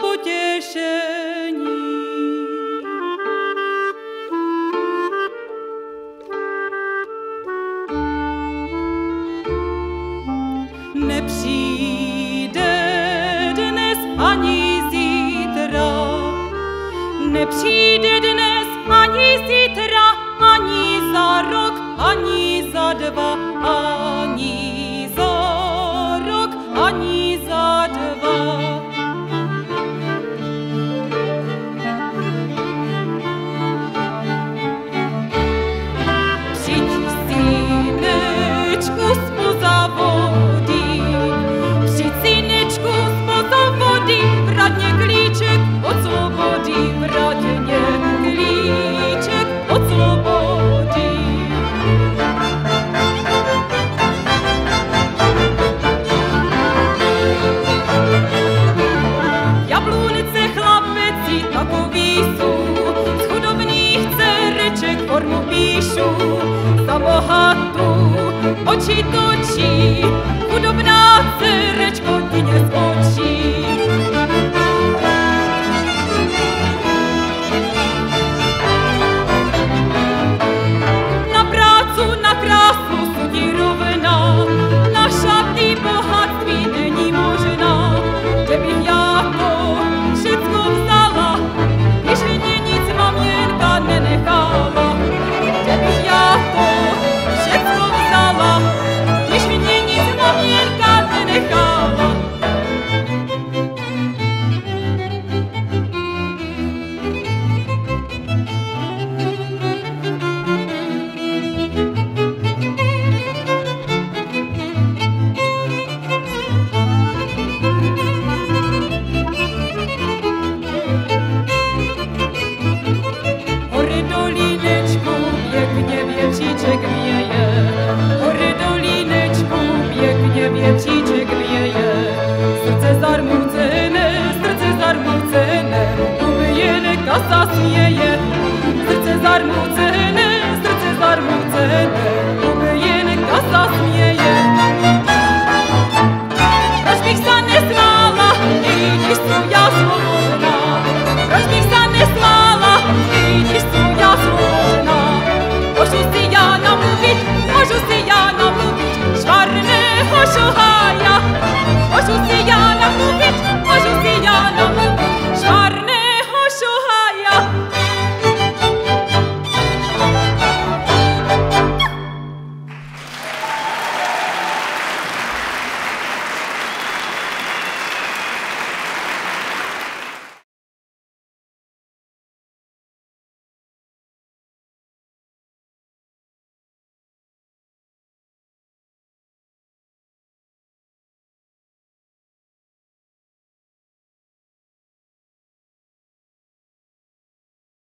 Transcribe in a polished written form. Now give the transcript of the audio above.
potěšení. Nepřijde dnes ani zítra, nepřijde dnes ani zítra, ani za rok, ani za dva, ani za rok, ani za dva. Přijď, synečku, zpoza vody, přijď, synečku, zpoza vody, vrať mě klíček od svobody, vrať mě klíček od svobody. Jablunice, chlapeci, takový jsou, z chudobných dcereček formu píšu, za bohatou oči točí, chudobná dcerečko ti neskočí. Na prácu, na krásu sudí rovná, na šaty bohatství není možná, kde bych já to všecko vzala, když mě nic maměnka nenechala. Kde bych já to všecko vzala, když mě nic maměnka nenechala. Hory dolínečku, pěkně větříček věje. Hory dolínečku, pěkně větříček věje. Srdce zarmucené, umyjené kasa směje. Srdce zarmucené,